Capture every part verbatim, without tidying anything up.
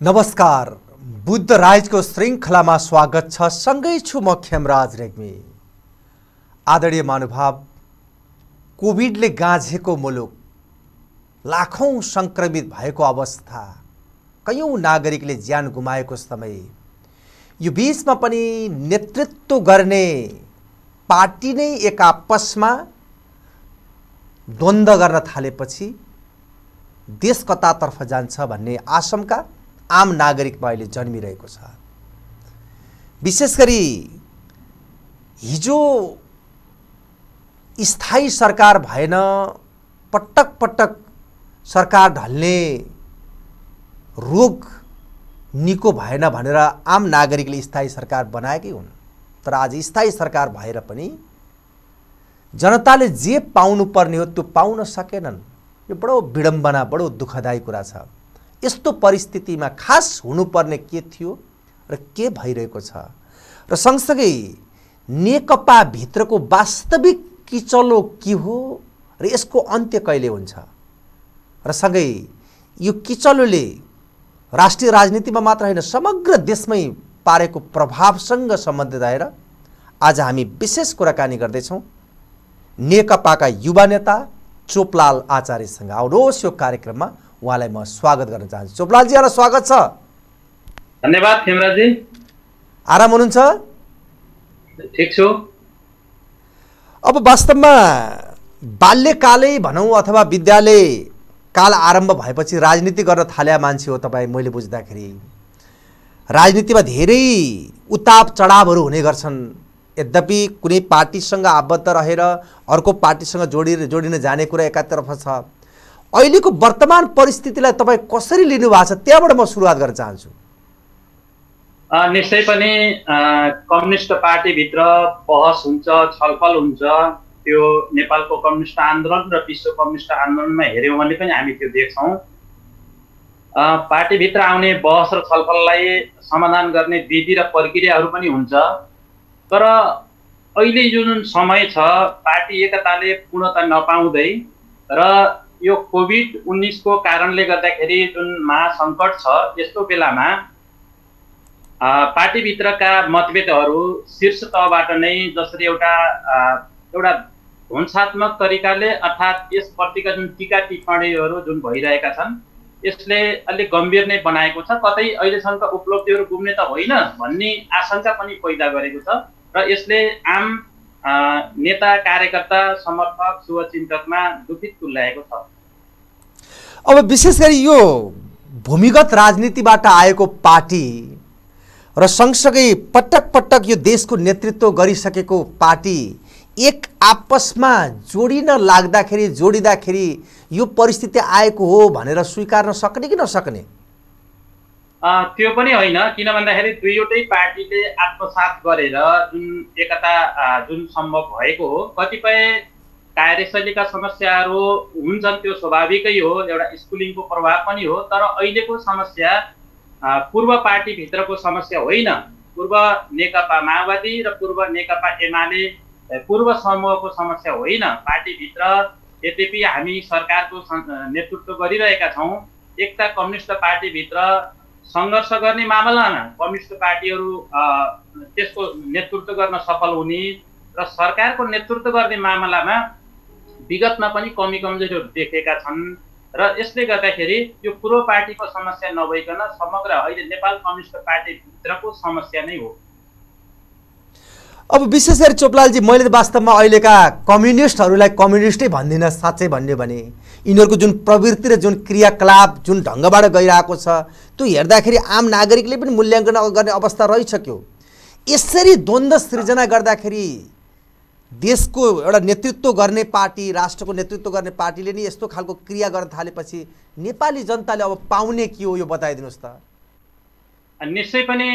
नमस्कार, बुद्ध राइजको श्रृङ्खलामा स्वागत छ। सँगै छु म खेमराज रेग्मी। आदरणीय महानुभाव, कोभिडले गाँझेको मुलुक, लाखौं संक्रमित भएको अवस्था, कयौं नागरिकले ज्यान गुमाएको समय, यो बीचमा पनि नेतृत्व गर्ने पार्टी नै एक आपसमा द्वन्द्व गर्न थालेपछि देश कतातर्फ जान्छ भन्ने आशंका आम नागरिकमा अहिले जन्मिरहेको छ। विशेष गरी हिजो स्थायी सरकार भएन, पटक पटक सरकार ढल्ने रोग निको भएन भनेर आम नागरिकले स्थायी सरकार बनाएकै हुन्। तर आज स्थायी सरकार भएर पनि जनताले जे पाउनु पर्ने हो त्यो पाउन सकेनन्। यो बडो विडम्बना, बडो दुःखदायी कुरा छ। यस्तो परिस्थितिमा खास हुनुपर्ने के थियो र के भइरहेको छ र सँगसँगै नेकपा भित्रको वास्तविक किचलो के हो र यसको अन्त्य कहिले हुन्छ र सँगै यो किचलोले राष्ट्रिय राजनीतिमा मात्र होइन समग्र देशमै पारेको प्रभावसँग सम्बन्धित रहेर आज हामी विशेष कुराकानी गर्दैछौँ नेकपाका युवा नेता चोपलाल आचार्यसँग। आउनुहोस् यो कार्यक्रममा उहाँलाई म स्वागत गर्न चाहन्छु। चोपलालजी, यहाँलाई स्वागत छ। धन्यवाद खेमराजी। आराम हुनुहुन्छ? ठिक छु। अब वास्तवमा बाल्यकालै भनौँ अथवा विद्यालय काल आरम्भ भएपछि राजनीति गर्न थाल्या मान्छे हो तपाईँ। मैले बुझ्दाखेरि राजनीतिमा धेरै उताप चढावहरू हुने गर्छन्। यद्यपि कुनै पार्टीसँग आबद्ध रहेर अर्को पार्टीसँग जोडिएर जोडिन जाने कुरा एकातर्फ छ। अहिलेको वर्तमान परिस्थितिलाई तपाईँ कसरी लिनु भएको छ, त्यहाँबाट म सुरुवात गर्न चाहन्छु। निश्चय पनि कम्युनिस्ट पार्टीभित्र बहस हुन्छ, छलफल हुन्छ। त्यो नेपालको कम्युनिस्ट आन्दोलन र विश्व कम्युनिस्ट आन्दोलनमा हेऱ्यौँ भने पनि हामी त्यो देख्छौँ। पार्टीभित्र आउने बहस र छलफललाई समाधान गर्ने विधि र प्रक्रियाहरू पनि हुन्छ। तर अहिले जुन समय छ, पार्टी एकताले पूर्णता नपाउँदै र यो कोभिड उन्नाइस को कारणले गर्दाखेरि जुन महासङ्कट छ, यस्तो बेलामा पार्टीभित्रका मतभेदहरू शीर्ष तहबाट नै जसरी एउटा एउटा ध्वंसात्मक तरिकाले अर्थात् यसप्रतिका जुन टीका टिप्पणीहरू जुन भइरहेका छन्, यसले अलिक गम्भीर नै बनाएको छ। कतै अहिलेसम्मका उपलब्धिहरू गुम्ने त होइन भन्ने आशंका पनि पैदा गरेको छ र यसले आम नेता, कार्यकर्ता, समर्थक, शुभचिन्तकमा दुखित तुल्याएको छ। अब विशेष गरी यो भूमिगत राजनीतिबाट आएको पार्टी र सँगसँगै पटक पटक यो देशको नेतृत्व गरिसकेको पार्टी एक आपसमा जोडिन लाग्दाखेरि जोडिँदाखेरि यो परिस्थिति आएको हो भनेर स्वीकार्न सक्ने कि नसक्ने? त्यो पनि होइन। किन भन्दाखेरि दुईवटै पार्टीले आत्मसात गरेर जुन एकता जुन सम्भव भएको हो, कतिपय कार्यशैलीका समस्याहरू हुन्छन्, त्यो स्वाभाविकै हो, एउटा स्कुलिङको प्रभाव पनि हो। तर अहिलेको समस्या पूर्व पार्टीभित्रको समस्या होइन, पूर्व नेकपा माओवादी र पूर्व नेकपा एमाले पूर्व समूहको समस्या होइन। पार्टीभित्र यद्यपि हामी सरकारको नेतृत्व गरिरहेका छौँ, एकता कम्युनिस्ट पार्टीभित्र सङ्घर्ष गर्ने मामलामा कम्युनिस्ट पार्टीहरू त्यसको नेतृत्व गर्न सफल हुने र सरकारको नेतृत्व गर्ने मामलामा विगतमा पनि कमी कमजोरीहरू देखेका छन् र यसले गर्दाखेरि यो पूर्व पार्टीको समस्या नभइकन समग्र अहिले नेपाल कम्युनिस्ट पार्टीभित्रको समस्या नै हो। अब विशेष गरी चोपलालजी, मैले वास्तवमा अहिलेका कम्युनिस्टहरूलाई कम्युनिस्टै भन्दिनँ। साँच्चै भन्यो भने यिनीहरूको जुन प्रवृत्ति र जुन क्रियाकलाप जुन ढङ्गबाट गइरहेको छ त्यो हेर्दाखेरि आम नागरिकले पनि मूल्याङ्कन गर्ने अवस्था रहिसक्यो। यसरी द्वन्द्व सृजना गर्दाखेरि देशको एउटा नेतृत्व गर्ने पार्टी, राष्ट्रको नेतृत्व गर्ने पार्टीले नि यस्तो खालको क्रिया गर्न थालेपछि नेपाली जनताले अब पाउने के हो, यो बताइदिनुहोस् त। निश्चय पनि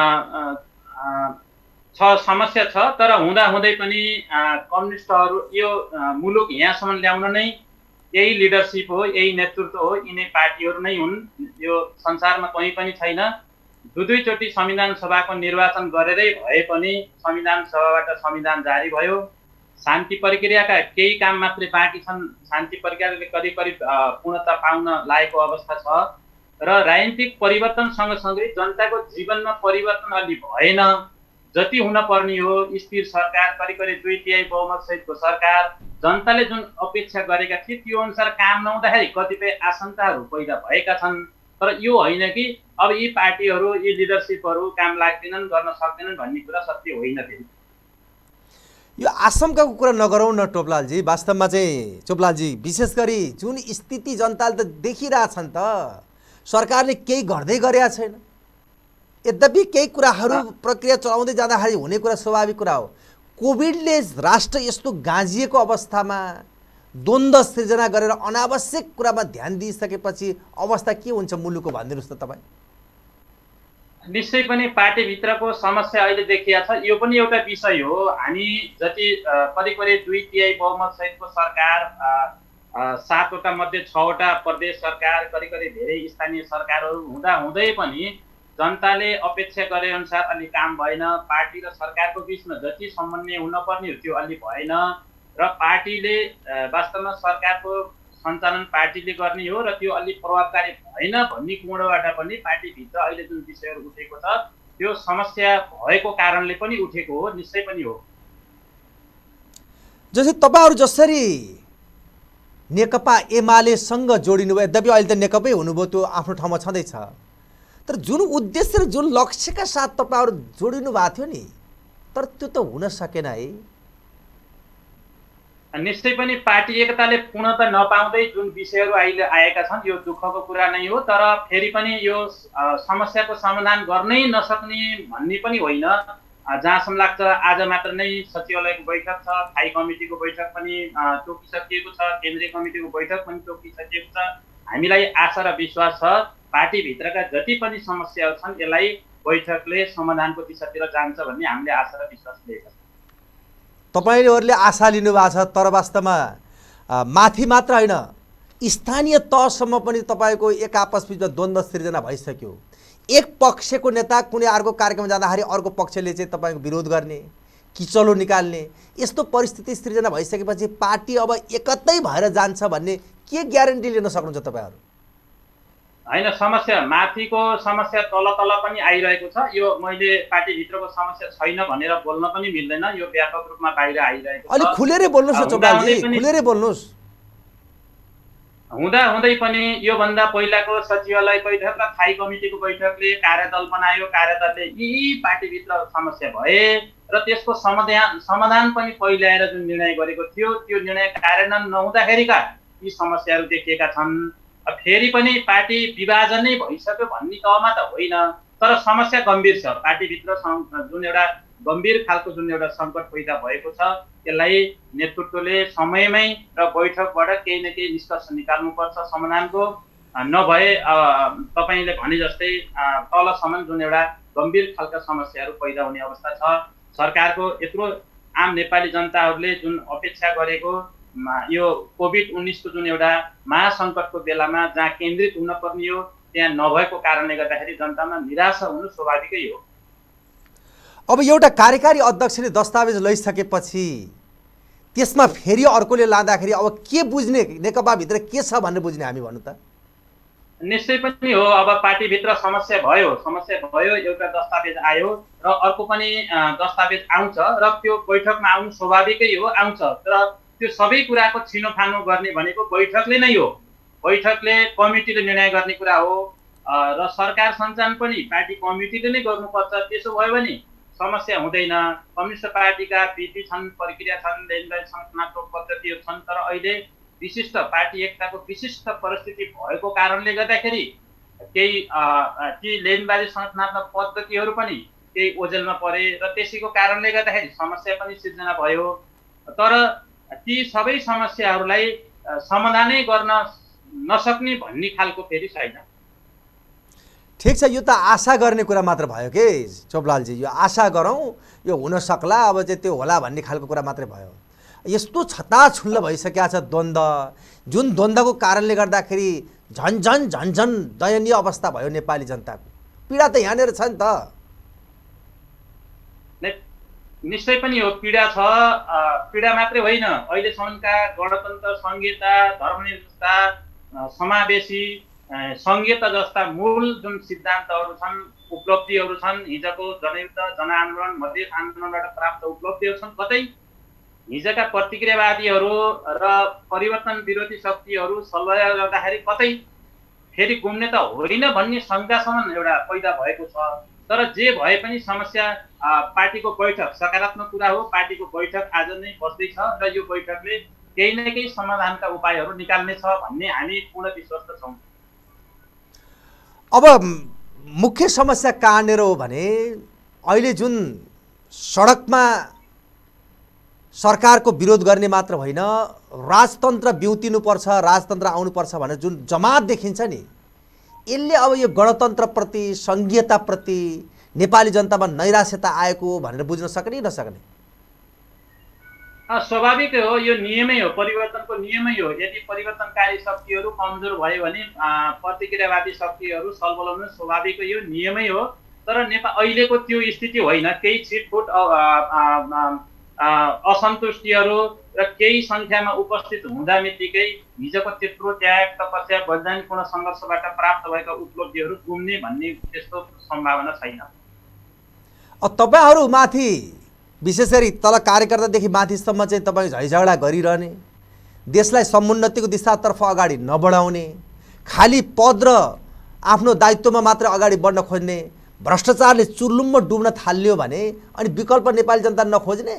छ, समस्या छ। तर हुँदाहुँदै पनि कम्युनिस्टहरू यो मुलुक यहाँसम्म ल्याउन नै यही लिडरसिप हो, यही नेतृत्व हो, यिनै पार्टीहरू नै हुन्। यो संसारमा कहीँ पनि छैन। दुई दुईचोटि संविधान सभाको निर्वाचन गरेरै भए पनि संविधान सभाबाट संविधान जारी भयो। शान्ति प्रक्रियाका केही काम मात्रै बाँकी छन्। शान्ति प्रक्रियाले करिब करिब पूर्णता पाउन लागेको अवस्था छ। र राजनीतिक परिवर्तन सँगसँगै जनताको जीवनमा परिवर्तन अलि भएन। जति हुन पर्ने हो स्थिर सरकार, करिब करिब दुई तिहाई बहुमत सहितको सरकार, जनताले जुन अपेक्षा गरेका थिए त्यो अनुसार काम नहुँदाखेरि कतिपय आशंकाहरू पैदा भएका छन्। तर यो होइन कि अब यी पार्टीहरू यी लिडरसिपहरू काम लाग्दैनन्, गर्न सक्दैनन् भन्ने कुरा सत्य होइन। फेरि यो आशंकाको कुरा नगरौँ न टोपलालजी। वास्तवमा चाहिँ चोपलालजी विशेष गरी जुन स्थिति जनताले त देखिरहेछन् त, सरकारले केही गर्दै गरेका छैन। यद्यपि केही कुराहरू प्रक्रिया चलाउँदै जाँदाखेरि हुने कुरा स्वाभाविक कुरा हो। कोभिडले राष्ट्र यस्तो गाँजिएको अवस्थामा द्वन्द्व सृजना गरेर अनावश्यक कुरामा ध्यान दिइसकेपछि अवस्था के हुन्छ मुलुकको भनिदिनुहोस् त तपाईँ। निश्चय पनि पार्टीभित्रको समस्या अहिले देखिया छ। यो पनि एउटा विषय हो। हामी जति करिब करिब दुई तिहाई बहुमत सहितको सरकार, सातवटा मध्ये छवटा प्रदेश सरकार, करिब करिब धेरै स्थानीय सरकारहरू हुँदा हुँदै पनि जनताले अपेक्षा गरे अनुसार अलि काम भएन। पार्टी र सरकारको बिचमा जति समन्वय हुन पर्ने हो त्यो अलि भएन र पार्टीले वास्तवमा सरकारको सञ्चालन पार्टीले गर्ने हो र त्यो अलि प्रभावकारी भएन भन्ने कोणबाट पनि पार्टीभित्र अहिले जुन विषयहरू उठेको छ त्यो समस्या भएको कारणले पनि उठेको हो। निश्चय पनि हो। जस्तै तपाईँहरू जसरी नेकपा एमालेसँग जोडिनुभयो, यद्यपि अहिले त नेकपै हुनुभयो, त्यो आफ्नो ठाउँमा छँदैछ, तर जुन उद्देश्य र जुन लक्ष्यका साथ तपाईँहरू जोडिनु भएको थियो नि, तर त्यो त हुन सकेन है। निश्चय पनि पार्टी एकताले पूर्णता नपाउँदै जुन विषयहरू अहिले आएका छन् यो दुःखको कुरा नै हो। तर फेरि पनि यो समस्याको समाधान गर्नै नसक्ने भन्ने पनि होइन। जहाँसम्म लाग्छ आज मात्र नै सचिवालयको बैठक छ, स्थायी कमिटीको बैठक पनि तोकिसकिएको छ, केन्द्रीय कमिटीको बैठक पनि तोकिसकिएको छ। हामीलाई आशा र विश्वास छ पार्टीभित्रका जति पनि समस्याहरू छन् यसलाई बैठकले समाधानको दिशातिर जान्छ भन्ने हामीले आशा र विश्वास लिएका छौँ। तपाईँहरूले आशा लिनुभएको छ, तर वास्तवमा माथि मात्र होइन स्थानीय तहसम्म पनि तपाईँको एक आपसबिचमा द्वन्द्व सिर्जना भइसक्यो। एक पक्षको नेता कुनै अर्को कार्यक्रम जाँदाखेरि अर्को पक्षले चाहिँ तपाईँको विरोध गर्ने, किचलो निकाल्ने, यस्तो परिस्थिति सिर्जना भइसकेपछि पार्टी अब एकतै भएर जान्छ भन्ने के ग्यारेन्टी लिन सक्नुहुन्छ तपाईँहरू? होइन, समस्या माथिको समस्या तल तल पनि आइरहेको छ। यो मैले पार्टीभित्रको समस्या छैन भनेर बोल्न पनि मिल्दैन, यो व्यापक रूपमा बाहिर आइरहेको छ। अलि खुलेरै बोल्नुहोस् न चोपलालजी, खुलेरै बोल्नुहोस्। हुँदा हुँदै पनि योभन्दा पहिलाको सचिवालय बैठक र स्थायी कमिटीको बैठकले कार्यदल बनायो, कार्यदलले यी पार्टीभित्र समस्या भए र त्यसको समाधान समाधान पनि पहिल्याएर जुन निर्णय गरेको थियो त्यो निर्णय कार्यान्वयन नहुँदाखेरिका यी समस्याहरू देखिएका छन्। फेरि पनि पार्टी विभाजन नै भइसक्यो भन्ने तहमा त होइन, तर समस्या गम्भीर छ। पार्टीभित्र जुन एउटा गम्भीर खालको जुन एउटा सङ्कट पैदा भएको छ त्यसलाई नेतृत्वले समयमै र बैठकबाट केही न केही निष्कर्ष निकाल्नुपर्छ समाधानको। नभए तपाईँले भने जस्तै तलसम्म जुन एउटा गम्भीर खालका समस्याहरू पैदा हुने अवस्था छ। सरकारको यत्रो आम नेपाली जनताहरूले जुन अपेक्षा गरेको यो कोभिड उन्नाइसको जुन एउटा महासङ्कटको बेलामा जहाँ केन्द्रित हुन पर्ने हो त्यहाँ नभएको कारणले गर्दाखेरि जनतामा निराशा हुनु स्वाभाविकै हो। अब एउटा कार्यकारी अध्यक्षले दस्तावेज लैसकेपछि त्यसमा फेरि अर्कोले लाँदाखेरि अब के बुझ्ने, नेकपाभित्र के छ भन्ने बुझ्ने हामी भन्नु त? निश्चय पनि हो। अब पार्टीभित्र समस्या भयो, समस्या भयो, एउटा दस्तावेज आयो र अर्को पनि दस्तावेज आउँछ र त्यो बैठकमा आउनु स्वाभाविकै हो, आउँछ। तर त्यो सबै कुराको छिनोफानो गर्ने भनेको बैठकले नै हो। बैठकले कमिटीले निर्णय गर्ने कुरा हो र सरकार सञ्चालन पनि पार्टी कमिटीले नै गर्नुपर्छ। त्यसो भयो भने समस्या हुँदैन। कम्युनिस्ट पार्टीका विधि छन्, प्रक्रिया छन्, लेनदेन संस्थात्मक पद्धतिहरू छन्, तर अहिले विशिष्ट पार्टी एकताको विशिष्ट परिस्थिति भएको कारणले गर्दाखेरि केही ती लेनबाजी संस्थात्मक पद्धतिहरू पनि केही ओझेलमा परे र त्यसैको कारणले गर्दाखेरि समस्या पनि सिर्जना भयो। तर ती सबै समस्याहरूलाई समाधानै गर्न नसक्ने भन्ने खालको फेरि छैन। ठिक छ, यो त आशा गर्ने कुरा मात्र भयो के चोपलालजी, यो आशा गरौँ यो हुन सक्ला, अब चाहिँ त्यो होला भन्ने खालको कुरा मात्रै भयो। यस्तो छताछुल्ल भइसकेको छ द्वन्द्व, जुन द्वन्द्वको कारणले गर्दाखेरि झन् झन् झन् झन् दयनीय अवस्था भयो नेपाली जनताको। पीडा त यहाँनिर छ नि त। निश्चय पनि हो, पीडा छ। पीडा मात्रै होइन, अहिलेसम्मका गणतन्त्र, संहिता, धर्मनिरपेक्षता, समावेशी संघीयता जस्ता मूल जुन सिद्धान्तहरू छन्, उपलब्धिहरू छन्, हिजोको जनयुद्ध जनआन्दोलन मधेस आन्दोलनबाट प्राप्त उपलब्धिहरू छन्, कतै हिजोका प्रतिक्रियावादीहरू र परिवर्तन विरोधी शक्तिहरू सल्लाह गर्दाखेरि कतै फेरि गुम्ने त होइन भन्ने शङ्कासम्म एउटा पैदा भएको छ। तर जे भए पनि समस्या पार्टीको बैठक सकारात्मक कुरा हो। पार्टीको बैठक आज नै बस्दैछ र यो बैठकले केही न केही समाधानका उपायहरू निकाल्ने छ भन्ने हामी पूर्ण विश्वस्त छौँ। अब मुख्य समस्या कहाँनिर हो भने अहिले जुन सडकमा सरकारको विरोध गर्ने मात्र होइन, राजतन्त्र बिउतिनुपर्छ, राजतन्त्र आउनुपर्छ भनेर जुन जमात देखिन्छ नि, यसले अब यो गणतन्त्रप्रति सङ्घीयताप्रति नेपाली जनतामा नैराश्यता आएको भनेर बुझ्न सक्ने नसक्ने? स्वाभाविक हो, यो नियमै हो, परिवर्तनको नियमै हो। यदि परिवर्तनकारी शक्तिहरू कमजोर भयो भने प्रतिक्रियावादी शक्तिहरू सलबलाउनु स्वाभाविक हो, यो नियमै हो। तर नेपाल अहिलेको त्यो स्थिति होइन। केही छिटफुट असन्तुष्टिहरू र केही सङ्ख्यामा उपस्थित हुँदा बित्तिकै हिजोको त्यत्रो त्याग तपस्या वैज्ञानिकपूर्ण सङ्घर्षबाट प्राप्त भएका उपलब्धिहरू गुम्ने भन्ने त्यस्तो सम्भावना छैन। अब तपाईँहरूमाथि विशेष गरी तल कार्यकर्तादेखि माथिसम्म चाहिँ तपाईँ झैझगडा गरिरहने, देशलाई समुन्नतिको दिशातर्फ अगाडि नबढाउने, खालि पद र आफ्नो दायित्वमा मात्र अगाडि बढ्न खोज्ने, भ्रष्टाचारले चुर्लुम्म डुब्न थाल्यो भने अनि विकल्प नेपाली जनता नखोज्ने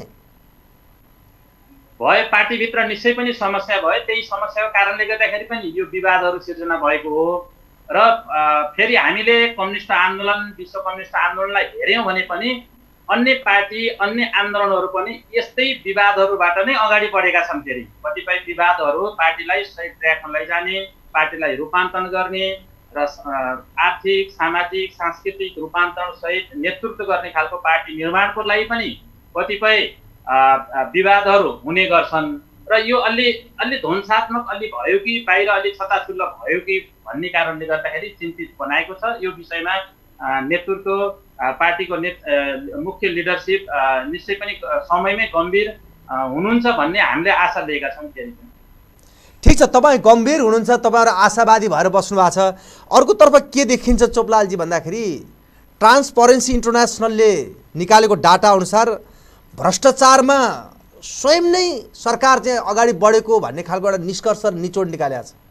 भए पार्टीभित्र निश्चय पनि समस्या भयो। त्यही समस्याको कारणले गर्दाखेरि पनि यो विवादहरू सिर्जना भएको हो। र फेरि हामीले कम्युनिस्ट आन्दोलन विश्व कम्युनिस्ट आन्दोलनलाई हेऱ्यौँ भने पनि अन्य पार्टी अन्य आन्दोलनहरू पनि यस्तै विवादहरूबाट नै अगाडि बढेका छन्। फेरि कतिपय विवादहरू पार्टीलाई सही ट्र्याकमा लैजाने, पार्टीलाई रूपान्तरण गर्ने र आर्थिक सामाजिक सांस्कृतिक रूपान्तरण सहित नेतृत्व गर्ने खालको पार्टी निर्माणको लागि पनि कतिपय विवादहरू हुने गर्छन्। र यो अलि अलि ध्वंसात्मक अलि भयो कि बाहिर अलि छताछुल्ल भयो कि भन्ने कारणले गर्दाखेरि चिन्तित बनाएको छ। यो विषयमा नेतृत्व पार्टीको ने मुख्य लिडरसिप निश्चय पनि समयमै गम्भीर हुनुहुन्छ भन्ने हामीले आशा लिएका छौँ। फेरि पनि ठिक छ, तपाईँ गम्भीर हुनुहुन्छ, तपाईँहरू आशावादी भएर बस्नु भएको छ। अर्कोतर्फ के देखिन्छ चोपलालजी भन्दाखेरि ट्रान्सपरेन्सी इन्टरनेसनलले निकालेको डाटा अनुसार भ्रष्टाचारमा स्वयं नै सरकार चाहिँ अगाडि बढेको भन्ने खालको एउटा निष्कर्ष निचोड निकालेको छ।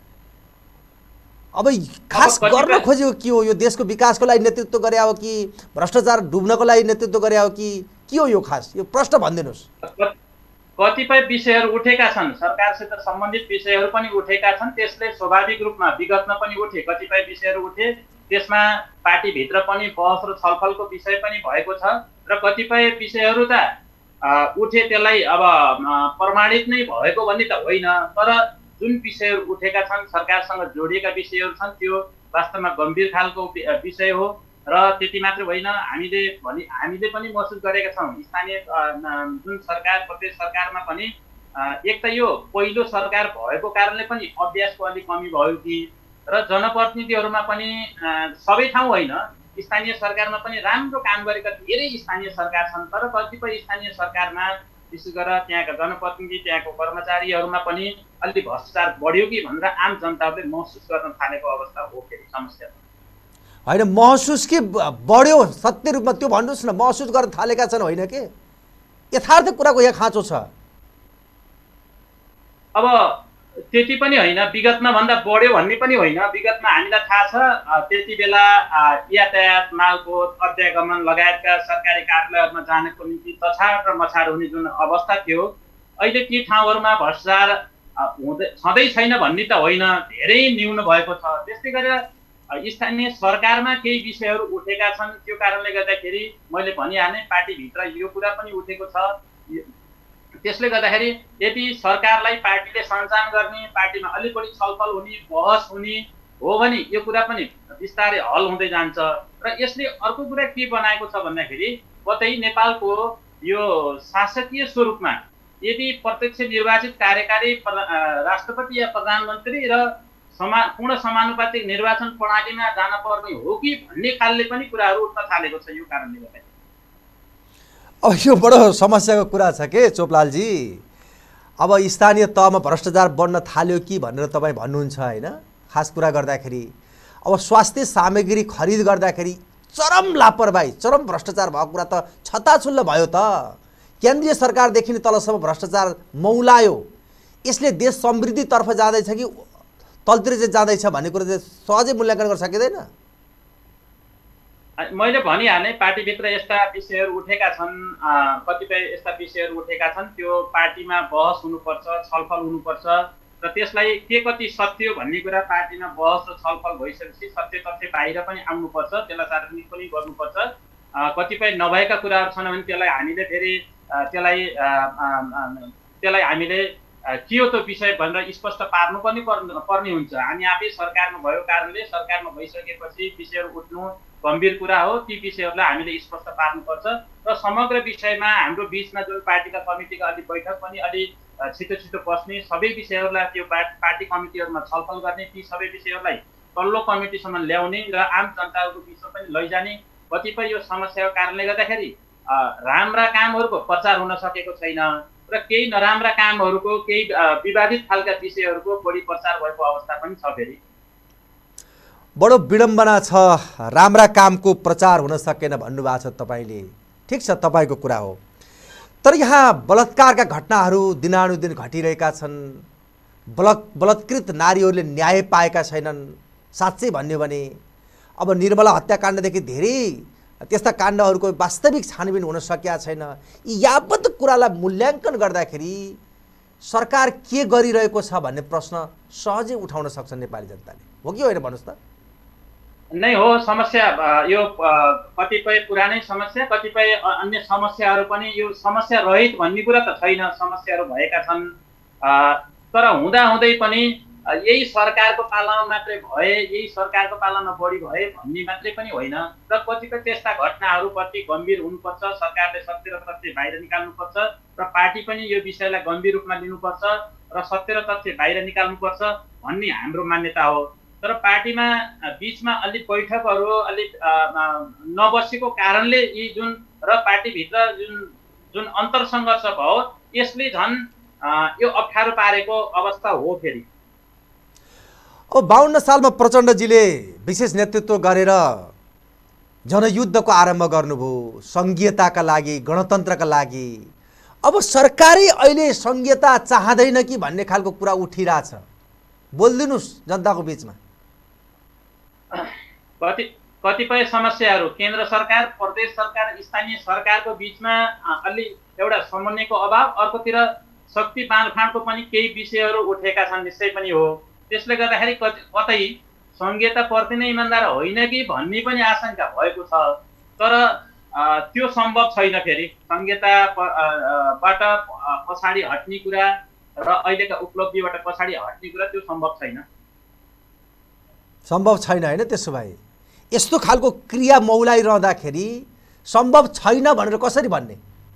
अब खास गर्न खोजेको के हो? यो देशको विकासको लागि नेतृत्व गरे हो कि भ्रष्टाचार डुब्नको लागि नेतृत्व गरे हो कि के हो यो खास? यो प्रश्न भनिदिनुहोस्। कतिपय विषयहरू उठेका छन्, सरकारसित सम्बन्धित विषयहरू पनि उठेका छन्। त्यसले स्वाभाविक रूपमा विगतमा पनि उठे, कतिपय विषयहरू उठे, त्यसमा पार्टीभित्र पनि बहस र छलफलको विषय पनि भएको छ। र कतिपय विषयहरू त उठे त्यसलाई अब प्रमाणित नै भएको भन्ने त होइन, तर जुन विषयहरू उठेका छन् सरकारसँग जोडिएका विषयहरू छन् त्यो वास्तवमा गम्भीर खालको विषय हो। र त्यति मात्र होइन, हामीले भनि हामीले पनि महसुस गरेका छौँ स्थानीय जुन सरकार प्रदेश सरकारमा पनि एक त यो पहिलो सरकार भएको कारणले पनि अभ्यासको अलिक कमी भयो कि, र जनप्रतिनिधिहरूमा पनि सबै ठाउँ होइन, स्थानीय सरकारमा पनि राम्रो काम गरेका धेरै स्थानीय सरकार छन्, तर कतिपय स्थानीय सरकारमा विशेष गरेर त्यहाँका जनप्रतिनिधि त्यहाँको कर्मचारीहरूमा पनि अलिक भ्रष्टाचार बढ्यो कि भनेर आम जनताले महसुस गर्न थालेको अवस्था हो। फेरि समस्या होइन महसुस कि बढ्यो सत्य रूपमा त्यो भन्नुहोस् न। महसुस गर्न थालेका छन् होइन के? यथार्थ कुराको यहाँ खाँचो छ। अब त्यति पनि होइन, विगतमा भन्दा बढ्यो भन्ने पनि होइन। विगतमा हामीलाई थाहा छ त्यति बेला यातायात मालपोत अध्यागमन लगायतका सरकारी कार्यालयहरूमा जानको निम्ति तछाड र मछाड हुने जुन अवस्था थियो, अहिले ती ठाउँहरूमा भ्रष्टाचार हुँदै छँदै छैन भन्ने त होइन, धेरै न्यून भएको छ। त्यस्तै गरेर स्थानीय सरकारमा केही विषयहरू उठेका छन्। त्यो कारणले गर्दाखेरि मैले भनिहालेँ पार्टीभित्र यो कुरा पनि उठेको छ। त्यसले गर्दाखेरि यदि सरकारलाई पार्टीले सञ्चालन गर्ने, पार्टीमा अलिक बढी छलफल हुने, बहस हुने हो भने यो कुरा पनि बिस्तारै हल हुँदै जान्छ। र यसले अर्को कुरा के बनाएको छ भन्दाखेरि कतै नेपालको यो शासकीय स्वरूपमा यदि प्रत्यक्ष निर्वाचित कार्यकारी राष्ट्रपति या प्रधानमन्त्री र समा पूर्ण समानुपातिक निर्वाचन प्रणालीमा जान पर्ने हो कि भन्ने खालले पनि कुराहरू उठ्न थालेको छ। यो कारणले गर्दा अब यो बडो समस्याको कुरा छ के चोपलालजी? अब स्थानीय तहमा भ्रष्टाचार बढ्न थाल्यो कि भनेर तपाईँ भन्नुहुन्छ होइन? खास कुरा गर्दाखेरि अब स्वास्थ्य सामग्री खरिद गर्दाखेरि चरम लापरवाही, चरम भ्रष्टाचार भएको कुरा त छताछुल्ल भयो त। केन्द्रीय सरकारदेखि तलसम्म भ्रष्टाचार मौलायो। यसले देश समृद्धितर्फ जाँदैछ कि तलतिर चाहिँ जाँदैछ भन्ने कुरा चाहिँ सहजै मूल्याङ्कन गर्न सकिँदैन। मैले भनिहालेँ, पार्टीभित्र यस्ता विषयहरू उठेका छन्, कतिपय यस्ता विषयहरू उठेका छन्, त्यो पार्टीमा बहस हुनुपर्छ, छलफल हुनुपर्छ र त्यसलाई के कति सत्य हो भन्ने कुरा पार्टीमा बहस र छलफल भइसकेपछि सत्य तथ्य बाहिर पनि आउनुपर्छ, त्यसलाई सार्वजनिक पनि गर्नुपर्छ। कतिपय नभएका कुराहरू छन् भने त्यसलाई हामीले फेरि त्यसलाई त्यसलाई हामीले के हो त्यो विषय भनेर स्पष्ट पार्नु पनि पर्ने हुन्छ। हामी आफै सरकारमा भएको कारणले सरकारमा भइसकेपछि विषयहरू उठ्नु गम्भीर कुरा हो, ती विषयहरूलाई हामीले स्पष्ट पार्नुपर्छ र समग्र विषयमा हाम्रो बिचमा जुन पार्टीका कमिटीका अलि बैठक पनि अलि छिटो छिटो बस्ने, सबै विषयहरूलाई त्यो पार्टी कमिटीहरूमा छलफल गर्ने, ती सबै विषयहरूलाई तल्लो कमिटीसम्म ल्याउने र आम जनताको बिचमा पनि लैजाने। कतिपय यो समस्याको कारणले गर्दाखेरि राम्रा कामहरूको प्रचार हुन सकेको छैन र केही नराम्रा कामहरूको, केही विवादित खालका विषयहरूको बढी प्रचार भएको अवस्था पनि छ। फेरि बडो विडम्बना छ, राम्रा कामको प्रचार हुन सकेन भन्नुभएको छ तपाईँले। ठिक छ, तपाईँको कुरा हो, तर यहाँ बलात्कारका घटनाहरू दिनानुदिन घटिरहेका छन्। बलत बलात्कृत नारीहरूले न्याय पाएका छैनन्। साँच्चै भन्यो भने अब निर्मला हत्याकाण्डदेखि धेरै त्यस्ता काण्डहरूको वास्तविक छानबिन हुन सकेका छैन। यी यावत कुरालाई मूल्याङ्कन गर्दाखेरि सरकार के गरिरहेको छ भन्ने प्रश्न सहजै उठाउन सक्छ नेपाली जनताले, हो कि होइन भन्नुहोस् त? नै हो समस्या। यो कतिपय पुरानै समस्या, कतिपय अन्य समस्याहरू पनि, यो समस्या रहित भन्ने कुरा त छैन, समस्याहरू भएका छन्। तर हुँदाहुँदै पनि यही सरकारको पालामा मात्रै भए, यही सरकारको पालामा बढी भए भन्ने मात्रै पनि होइन र कतिपय त्यस्ता घटनाहरूप्रति गम्भीर हुनुपर्छ, सरकारले सत्य र तथ्य बाहिर निकाल्नुपर्छ र पार्टी पनि यो विषयलाई गम्भीर रूपमा लिनुपर्छ र सत्य र तथ्य बाहिर निकाल्नुपर्छ भन्ने हाम्रो मान्यता हो। तर पार्टीमा बिचमा अलिक बैठकहरू अलिक नबसेको कारणले यी जुन र पार्टीभित्र जुन जुन अन्तरसङ्घर्ष भयो यसले झन् यो अप्ठ्यारो पारेको अवस्था हो। फेरि अब बाहन्न सालमा प्रचण्डजीले विशेष नेतृत्व गरेर जनयुद्धको आरम्भ गर्नुभयो सङ्घीयताका लागि, गणतन्त्रका लागि। अब सरकारै अहिले सङ्घीयता चाहँदैन कि भन्ने खालको कुरा उठिरहेछ, बोलिदिनुहोस् जनताको बिचमा। कति कतिपय समस्याहरू केन्द्र सरकार, प्रदेश सरकार, स्थानीय सरकारको बिचमा अलि एउटा समन्वयको अभाव, अर्कोतिर शक्ति बाँडफाँडको पनि केही विषयहरू उठेका छन्, निश्चय पनि हो। त्यसले गर्दाखेरि कतै सङ्घीयता प्रति नै इमान्दार होइन कि भन्ने पनि आशंका भएको छ। तर त्यो सम्भव छैन। फेरि सङ्घीयताबाट पछाडि हट्ने कुरा र अहिलेका उपलब्धिबाट पछाडि हट्ने कुरा त्यो सम्भव छैन, सम्भव छैन होइन? त्यसो भए यस्तो खालको क्रिया मौलाइरहँदाखेरि सम्भव छैन भनेर कसरी भन्ने?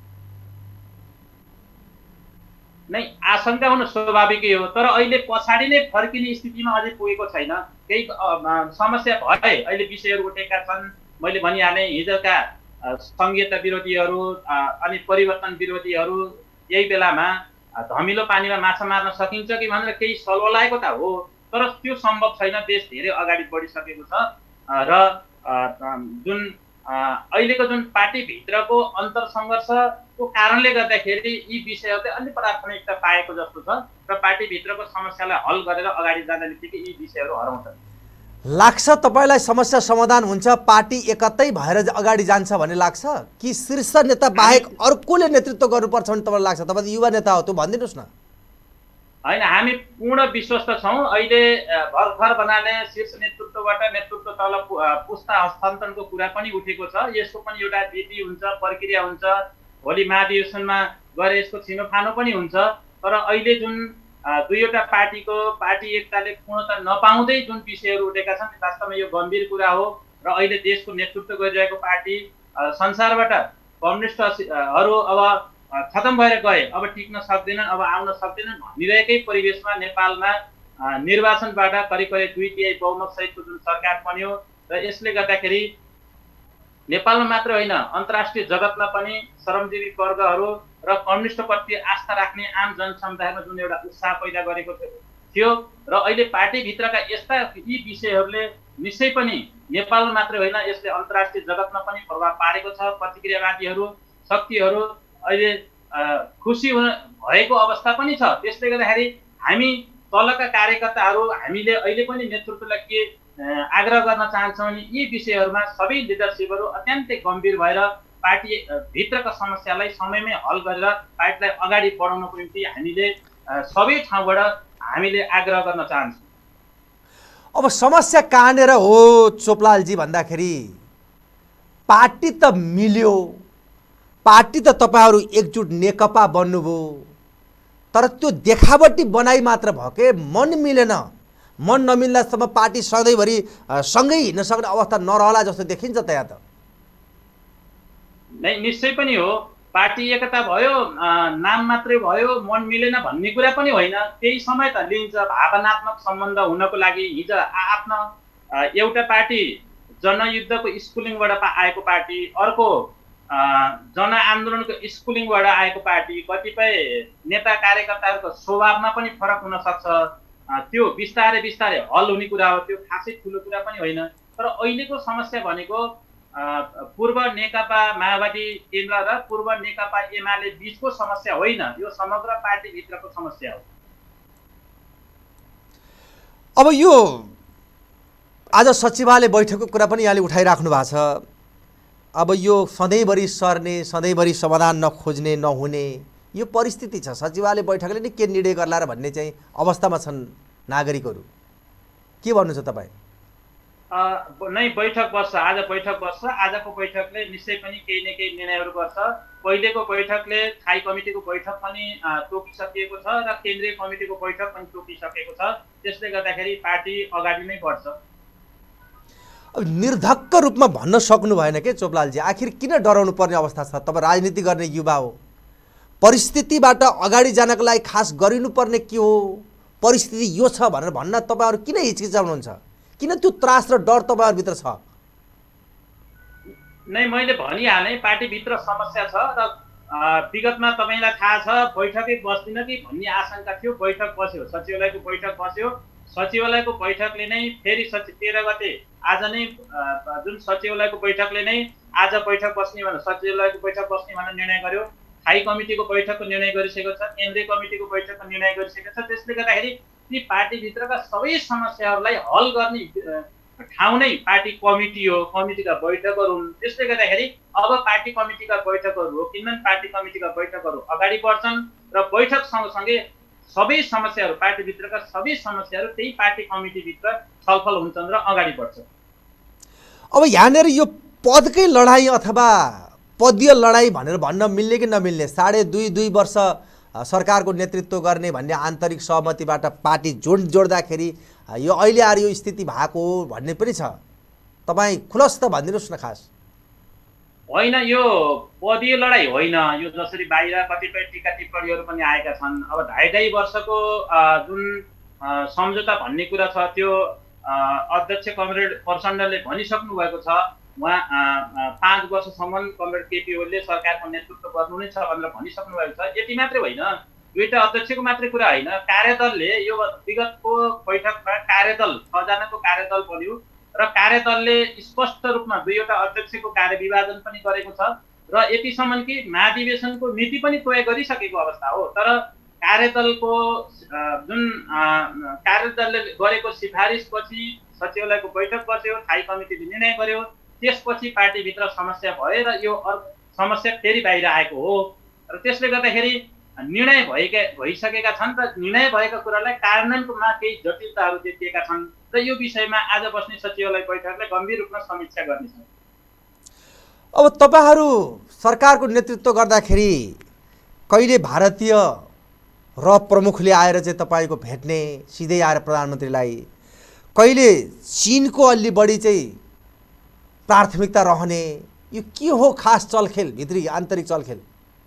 नै आशंका हुन स्वाभाविकै हो, तर अहिले पछाडि नै फर्किने स्थितिमा अझै पुगेको छैन। केही समस्या भए अहिले विषयहरू उठेका छन्। मैले भनिहालेँ, हिजोका सङ्घीयता विरोधीहरू अनि परिवर्तन विरोधीहरू यही बेलामा धमिलो पानीमा माछा मार्न सकिन्छ कि भनेर केही सल्वलाएको त हो, तर त्यो सम्भव छैन। देश धेरै अगाडि बढिसकेको छ र जुन अहिलेको जुन पार्टीभित्रको अन्तरसङ्घर्षको कारणले गर्दाखेरि यी विषयहरूले अलिक प्राथमिकता पाएको जस्तो छ र पार्टीभित्रको समस्यालाई हल गरेर अगाडि जाँदा बित्तिकै यी विषयहरू हराउँछन्। लाग्छ तपाईँलाई समस्या समाधान हुन्छ, पार्टी एकतै भएर अगाडि जान्छ भन्ने लाग्छ कि शीर्ष नेता बाहेक अर्कोले नेतृत्व गर्नुपर्छ भन्ने तपाईँलाई लाग्छ? तपाईँ युवा नेता हो, त्यो भनिदिनुहोस् न। होइन, हामी पूर्ण विश्वस्त छौँ। अहिले भर्खर बनाले शीर्ष नेतृत्वबाट नेतृत्व तल पुस्ता हस्तान्तरणको कुरा पनि उठेको छ। यसको पनि एउटा विधि हुन्छ, प्रक्रिया हुन्छ। भोलि महाधिवेशनमा गएर यसको छिनोफानो पनि हुन्छ। तर अहिले जुन दुईवटा पार्टीको पार्टी एकताले पूर्णता नपाउँदै जुन विषयहरू उठेका छन्, वास्तवमा यो गम्भीर कुरा हो र अहिले देशको नेतृत्व गरिरहेको पार्टी संसारबाट कम्युनिस्टहरू अब खतम भएर गए, अब टिक्न सक्दैनन्, अब आउन सक्दैनन् भनिरहेकै परिवेशमा नेपालमा निर्वाचनबाट करिब करिब दुई तिहाई बहुमत सहितको जुन सरकार बन्यो र यसले गर्दाखेरि नेपालमा मात्र होइन अन्तर्राष्ट्रिय जगतमा पनि श्रमजीवी वर्गहरू र कम्युनिस्टप्रति आस्था राख्ने आम जनसमुदायमा जुन एउटा उत्साह पैदा गरेको थियो र अहिले पार्टीभित्रका यस्ता यी विषयहरूले निश्चय पनि नेपाल मात्रै होइन, यसले अन्तर्राष्ट्रिय जगतमा पनि प्रभाव पारेको छ। प्रतिक्रियावादीहरू, शक्तिहरू अहिले खुसी हुन भएको अवस्था पनि छ। त्यसले गर्दाखेरि हामी तलका कार्यकर्ताहरू हामीले अहिले पनि नेतृत्वलाई के आग्रह गर्न चाहन्छौँ भने यी विषयहरूमा सबै लिडरसिपहरू अत्यन्तै गम्भीर भएर पार्टी भित्रका समस्यालाई समयमै हल गरेर पार्टीलाई अगाडि बढाउनको निम्ति हामीले सबै ठाउँबाट हामीले आग्रह गर्न चाहन्छौँ। अब समस्या कहाँनिर हो चोपलालजी भन्दाखेरि पार्टी त मिल्यो, पार्टी त तपाईहरू एकजुट नेकपा बन्नुभयो, तर त्यो देखावटी बनाइ मात्र भयो के मन मिलेन। मन नमिल्दासम्म पार्टी सधैँभरि सँगै हिँड्न सक्ने अवस्था नरहला जस्तो देखिन्छ त यहाँ त। नै निश्चय पनि हो, पार्टी एकता भयो, नाम मात्रै भयो, मन मिलेन भन्ने कुरा पनि होइन। त्यही समय त लिन्छ। भावनात्मक सम्बन्ध हुनको लागि हिजो आफ्नो एउटा पार्टी जनयुद्धको स्कुलिङबाट आएको पार्टी, अर्को जनआन्दोलनको स्कुलिङबाट आएको पार्टी, कतिपय नेता कार्यकर्ताहरूको स्वभावमा पनि फरक हुन सक्छ। त्यो बिस्तारै बिस्तारै हल हुने कुरा हो, त्यो खासै ठुलो कुरा पनि होइन। तर अहिलेको समस्या भनेको पूर्व नेकपा माओवादी केन्द्र र पूर्व नेकपा एमाले बीचको समस्या होइन, यो समग्र पार्टीभित्रको समस्या हो। अब यो आज सचिवालय बैठकको कुरा पनि यहाँले उठाइराख्नु भएको छ। अब यो सधैँभरि सर्ने, सधैँभरि समाधान नखोज्ने नहुने यो परिस्थिति छ। सचिवालय बैठकले नै के निर्णय गर्ला र भन्ने चाहिँ अवस्थामा छन् नागरिकहरू। के भन्नु छ तपाईँ? नै बैठक बस्छ, आज बैठक बस्छ। आजको बैठकले निश्चय पनि केही न केही निर्णयहरू गर्छ। पहिलेको बैठकले स्थायी कमिटीको बैठक पनि तोकिसकेको छ र केन्द्रीय कमिटीको बैठक पनि तोकिसकेको छ। त्यसले गर्दाखेरि पार्टी अगाडि नै बढ्छ। अब निर्धक्क रूपमा भन्न सक्नु भएन के चोपलालजी? आखिर किन डराउनु पर्ने अवस्था छ? तपाईँ राजनीति गर्ने युवा हो, परिस्थितिबाट अगाडि जानको लागि खास गरिनुपर्ने के हो? परिस्थिति यो छ भनेर भन्न तपाईँहरू किन हिचकिचाउनुहुन्छ? किन त्यो त्रास र डर तपाईँहरूभित्र छ? नै मैले भनिहालेँ, पार्टीभित्र समस्या छ र विगतमा तपाईँलाई थाहा छ बैठकै बस्दिन कि भन्ने आशंका थियो। बैठक बस्यो, सचिवालयको बैठक बस्यो। सचिवालयको बैठकले नै फेरि सचिव तेह्र गते आज नै जुन सचिवालयको बैठकले नै आज बैठक बस्ने भनेर सचिवालयको बैठक बस्ने भनेर निर्णय गर्यो। स्थायी कमिटीको बैठकको निर्णय गरिसकेको छ, केन्द्रीय कमिटीको बैठकको निर्णय गरिसकेको छ। त्यसले गर्दाखेरि ती पार्टीभित्रका सबै समस्याहरूलाई हल गर्ने ठाउँ नै पार्टी कमिटी हो, कमिटीका बैठकहरू हुन्। त्यसले गर्दाखेरि अब पार्टी कमिटीका बैठकहरू हो, किनभने पार्टी कमिटीका बैठकहरू अगाडि बढ्छन् र बैठक सँगसँगै सबै समस्याहरू पार्टीभित्रका सबै समस्याहरू त्यही पार्टी कमिटीभित्र छलफल हुन्छन् र अगाडि बढ्छ। अब यहाँनिर यो पदकै लडाइँ अथवा पदीय लडाइँ भनेर भन्न मिल्ने कि नमिल्ने? साढे दुई दुई वर्ष सरकारको नेतृत्व गर्ने भन्ने आन्तरिक सहमतिबाट पार्टी जोड जोड्दाखेरि यो अहिले आएर यो स्थिति भएको भन्ने पनि छ। तपाईँ खुलस्त भनिदिनुहोस् न। खास होइन, यो पदीय लडाइँ होइन। यो जसरी बाहिर कतिपय टिका टिप्पणीहरू पनि आएका छन्। अब ढाई ढाई वर्षको जुन सम्झौता भन्ने कुरा छ त्यो अध्यक्ष कमरेड प्रचण्डले भनिसक्नु भएको छ। उहाँ पाँच वर्षसम्म कमरेड केपी ओलीले सरकारको नेतृत्व गर्नु नै छ भनेर भनिसक्नु भएको छ। यति मात्रै होइन, दुईवटा अध्यक्षको मात्रै कुरा होइन, कार्यदलले यो विगतको बैठकमा कार्यदल छजनाको कार्यदल बन्यो र कार्यदलले स्पष्ट रूपमा दुईवटा अध्यक्षको कार्यविभाजन पनि गरेको छ र यतिसम्म कि महाधिवेशनको नीति पनि तय गरिसकेको अवस्था हो। तर कार्यदलको जुन कार्यदलले गरेको सिफारिसपछि सचिवालयको बैठक बस्यो, स्थायी कमिटीले निर्णय गर्यो, त्यसपछि पार्टीभित्र समस्या भयो र यो समस्या फेरि बाहिर आएको हो। र त्यसले गर्दाखेरि निर्णय भएका भइसकेका छन् र निर्णय भएका कुरालाई कार्यान्वयनमा केही जटिलताहरू देखिएका छन् र यो विषयमा आज बस्ने सचिवालय बैठकले गम्भीर रूपमा समीक्षा गर्नेछन्। अब तपाईँहरू सरकारको नेतृत्व गर्दाखेरि कहिले भारतीय र प्रमुखले आएर चाहिँ तपाईँको भेट्ने, सिधै आएर प्रधानमन्त्रीलाई, कहिले चीनको अलि बढी चाहिँ प्राथमिकता रहने, यो के हो खास चलखेल, भित्री आन्तरिक चलखेल?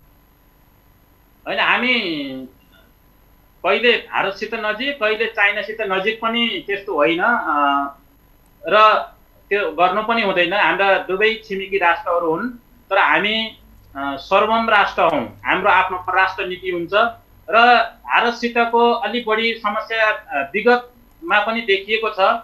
होइन, हामी कहिले भारतसित नजिक, कहिले चाइनासित नजिक पनि त्यस्तो होइन र त्यो गर्नु पनि हुँदैन। हाम्रा दुवै छिमेकी राष्ट्रहरू हुन्, तर हामी सर्वभौम राष्ट्र हौँ। हाम्रो आफ्नो परराष्ट्र नीति हुन्छ र भारतसितको अलि बढी समस्या विगतमा पनि देखिएको छ।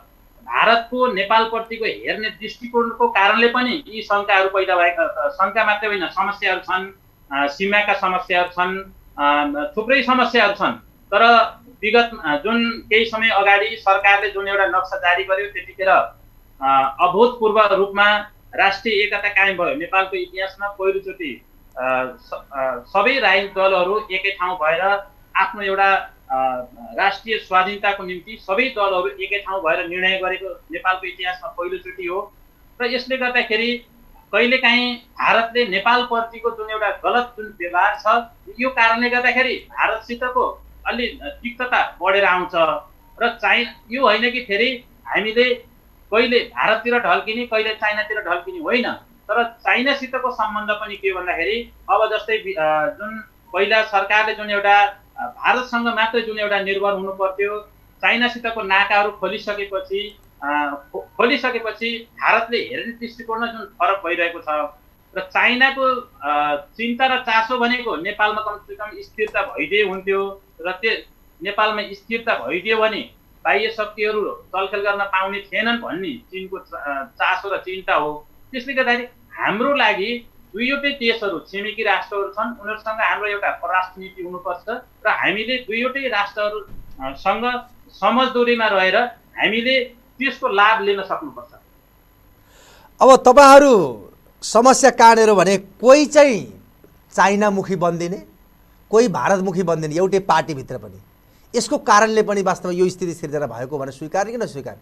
भारतको नेपालप्रतिको हेर्ने दृष्टिकोणको कारणले पनि यी शङ्काहरू पैदा भएका, शङ्का मात्रै होइन, समस्याहरू छन्, सीमाका समस्याहरू छन्, थुप्रै समस्याहरू छन्। तर विगत जुन केही समय अगाडि सरकारले जुन एउटा नक्सा जारी गर्यो त्यतिखेर अभूतपूर्व रूपमा राष्ट्रिय एकता कायम भयो। नेपालको इतिहासमा पहिलोचोटि सबै राजनीतिक दलहरू एकै ठाउँ भएर आफ्नो एउटा राष्ट्रिय स्वाधीनताको निम्ति सबै दलहरू एकै ठाउँ भएर निर्णय गरेको नेपालको इतिहासमा पहिलोचोटि हो। र यसले गर्दाखेरि कहिलेकाहीँ भारतले नेपालप्रतिको जुन एउटा गलत जुन व्यवहार छ यो कारणले गर्दाखेरि भारतसितको अलि तिक्तता बढेर आउँछ। र चाइना यो होइन कि फेरि हामीले कहिले भारततिर ढल्किने कहिले चाइनातिर ढल्किने होइन, तर चाइनासितको सम्बन्ध पनि के भन्दाखेरि अब जस्तै जुन पहिला सरकारले जुन एउटा भारतसँग मात्रै जुन एउटा निर्भर हुनु पर्थ्यो, चाइनासितको नाकाहरू खोलिसकेपछि खोलिसकेपछि भारतले हेर्ने दृष्टिकोणमा जुन फरक भइरहेको छ। र चाइनाको चिन्ता र चासो भनेको नेपालमा कमसेकम स्थिरता भइदिए हुन्थ्यो, र त्यो नेपालमा स्थिरता भइदियो भने बाह्य शक्तिहरू चलखेल गर्न पाउने थिएनन् भन्ने चिनको चासो र चिन्ता हो। त्यसले गर्दाखेरि हाम्रो लागि दुईवटै देशहरू छिमेकी राष्ट्रहरू छन्, उनीहरूसँग हाम्रो एउटा परराष्ट्र नीति हुनुपर्छ र हामीले दुईवटै राष्ट्रहरूसँग समझदारीमा रहेर हामीले त्यसको लाभ लिन सक्नुपर्छ। अब तपाईँहरू समस्या काटेर भने कोही चाहिँ चाइनामुखी बनिदिने, कोही भारतमुखी बनिदिने एउटै पार्टीभित्र पनि, यसको कारणले पनि वास्तवमा यो स्थिति सिर्जना भएको भने स्वीकार्ने कि नस्वीकार्ने?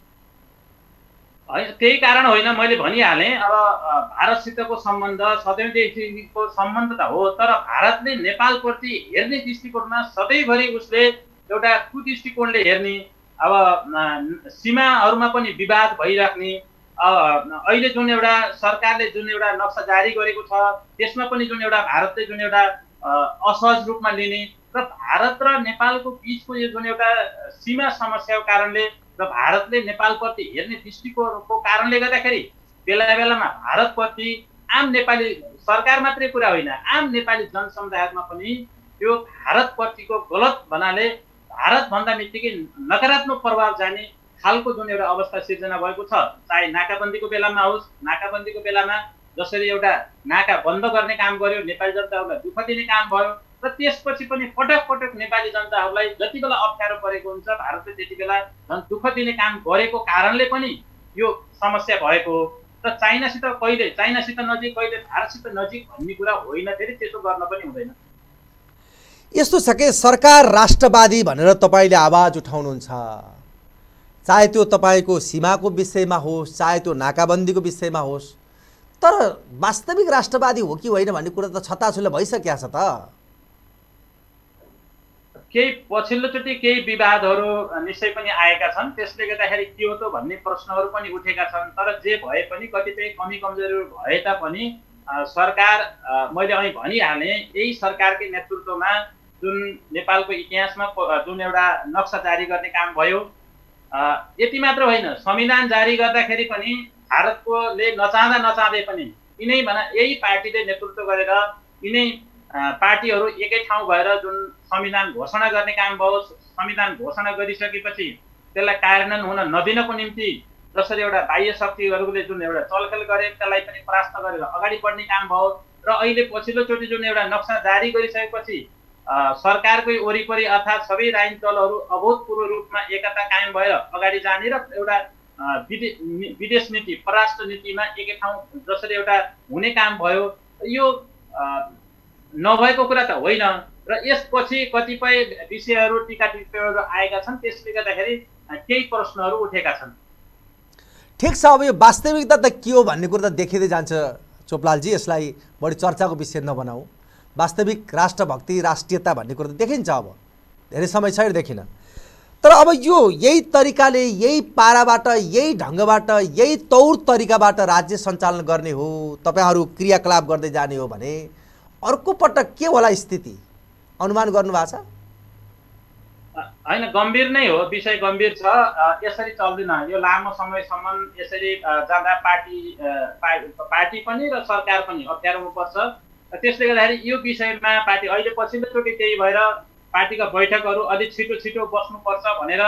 होइन, त्यही कारण होइन, मैले भनिहालेँ। अब भारतसितको सम्बन्ध सदैवदेखिको सम्बन्ध त हो, तर भारतले नेपालप्रति हेर्ने दृष्टिकोणमा सधैँभरि उसले एउटा कुदृष्टिकोणले हेर्ने, अब सीमाहरूमा पनि विवाद भइराख्ने, अहिले जुन एउटा सरकारले जुन एउटा नक्सा जारी गरेको छ त्यसमा पनि जुन एउटा भारतले जुन एउटा असहज रूपमा लिने र भारत र नेपालको बिचको यो जुन एउटा सीमा समस्याको कारणले र भारतले नेपालप्रति हेर्ने दृष्टिकोणको कारणले गर्दाखेरि बेला बेलामा भारतप्रति आम नेपाली सरकार मात्रै कुरा होइन, आम नेपाली जनसमुदायमा पनि त्यो भारतप्रतिको गलत भन्नाले भारत भन्दा बित्तिकै नकारात्मक प्रभाव जाने खालको जुन एउटा अवस्था सिर्जना भएको छ। चाहे नाकाबन्दीको बेलामा होस्, नाकाबन्दीको बेलामा जसरी एउटा नाका बन्द गर्ने काम गर्यो, नेपाली जनताहरूलाई दुःख दिने काम भयो, र त्यसपछि पनि पटक पटक नेपाली जनताहरूलाई जति बेला अप्ठ्यारो परेको हुन्छ भारतले त्यति बेला झन् दुःख दिने काम गरेको कारणले पनि यो समस्या भएको हो। र चाइनासित कहिले चाइनासित नजिक कहिले भारतसित नजिक भन्ने कुरा होइन, फेरि त्यसो गर्न पनि हुँदैन। यस्तो छ कि सरकार राष्ट्रवादी भनेर तपाईँले आवाज उठाउनुहुन्छ, चाहे त्यो तपाईँको सीमाको विषयमा होस्, चाहे त्यो नाकाबन्दीको विषयमा होस्, तर वास्तविक राष्ट्रवादी हो कि होइन भन्ने कुरा त छताछुल्लो भइसकेको छ त। केही पछिल्लोचोटि केही विवादहरू निश्चय पनि आएका छन्, त्यसले गर्दाखेरि के हो त भन्ने प्रश्नहरू पनि उठेका छन्। तर जे भए पनि कतिपय कमी कमजोरीहरू भए तापनि सरकार, मैले अहिले भनिहालेँ, यही सरकारकै नेतृत्वमा जुन नेपालको इतिहासमा जुन एउटा नक्सा जारी गर्ने काम भयो, यति मात्र होइन, संविधान जारी गर्दाखेरि पनि भारतकोले नचाहँदा नचाहँदै पनि यिनै भना यही पार्टीले नेतृत्व गरेर यिनै पार्टीहरू एकै ठाउँ भएर जुन संविधान घोषणा गर्ने काम भयो, संविधान घोषणा गरिसकेपछि त्यसलाई कार्यान्वयन हुन नदिनको निम्ति जसरी एउटा बाह्य शक्तिहरूले जुन एउटा चलखेल गरे त्यसलाई पनि परास्त गरेर अगाडि बढ्ने काम भयो। र अहिले पछिल्लोचोटि जुन एउटा नक्सा जारी गरिसकेपछि सरकारकै वरिपरि अर्थात् सबै राजनीतिक दलहरू अभूतपूर्व रूपमा एकता कायम भएर अगाडि जाने र एउटा विदेश नीति परराष्ट्र नीतिमा एकै ठाउँ जसरी एउटा हुने काम भयो, यो नभएको कुरा त होइन। र यसपछि कतिपय विषयहरू टीका टिप्पणीहरू आएका छन्, त्यसले गर्दाखेरि केही प्रश्नहरू उठेका छन्। ठिक छ, अब यो वास्तविकता त के हो भन्ने कुरा त देखिँदै जान्छ चोपलालजी, यसलाई बढी चर्चाको विषय नबनाऊ। वास्तविक राष्ट्रभक्ति राष्ट्रियता भन्ने कुरा त देखिन्छ, अब धेरै समय छैन देखिन। तर अब यो यही तरिकाले यही पाराबाट यही ढङ्गबाट यही तौर तरिकाबाट राज्य सञ्चालन गर्ने हो, तपाईँहरू क्रियाकलाप गर्दै जाने हो भने अर्को पटक के होला स्थिति अनुमान गर्नु भएको छ? होइन, गम्भीर नै हो, विषय गम्भीर छ। यसरी चल्दैन, यो लामो समयसम्म यसरी जाँदा पार्टी पार्टी पनि र सरकार पनि अप्ठ्यारो हुनुपर्छ। त्यसले गर्दाखेरि यो विषयमा पार्टी अहिले पछिल्लोचोटि त्यही भएर पार्टीका बैठकहरू अलिक छिटो छिटो बस्नुपर्छ भनेर